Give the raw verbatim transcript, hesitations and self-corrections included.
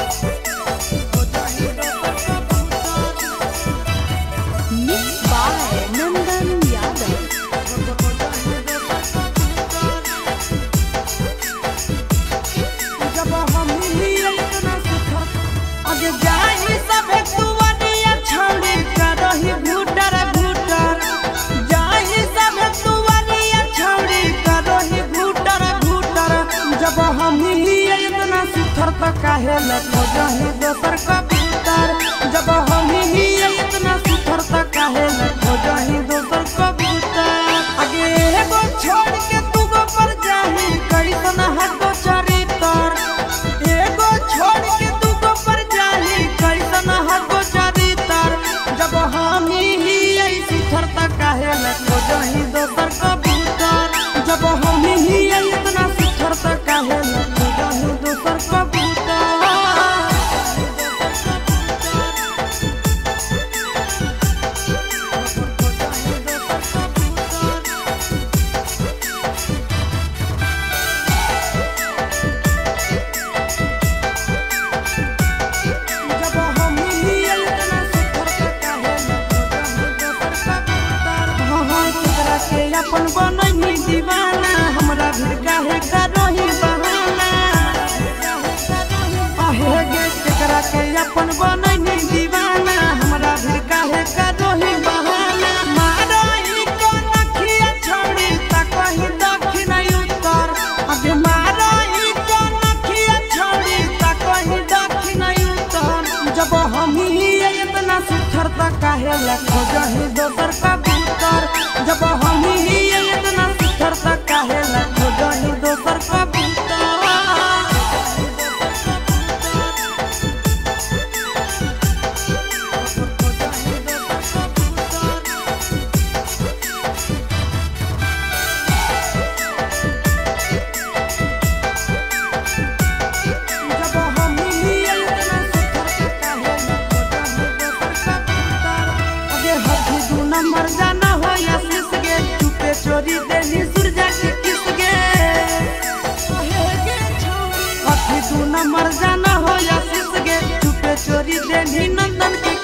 काहे लखो जही दोसर कबूतर जब हम ही इतना सुथर त काहे लखो जही दोसर कबूतर आगे एगो छोड़ के तू गो पर जाही कैसन हटो चरितर एगो छोड़ के तू गो पर जाही कैसन हटो चरितर जब हम ही सुथर त काहे लखो जही दोसर कबूतर जब हम ही इतना सुथर त काहे लखो जही दोसर कबूतर अपन बनही दीवाना हमरा भी काहे करही बहाना आहे गे केकरा के अपन बनही दीवाना हमरा भी काहे करही बहाना मारही को नखिया छोड़ी त कहीं दक्षिण उत्तर आगे मारही को नखिया छोड़ी त कहीं दक्षिण उत्तर जब हम ही इतना सुथर त काहे लखो जही दोसर कबूतर जब हम ही इतना सुथर त काहे लखो जही दोसर कबूतर नंबर जाना हो या सिस गे चुपे चोरी देनी सुरजा के किस गे अथी तू नंबर जाना हो या सिस गे चुपे चोरी देनी नंदन के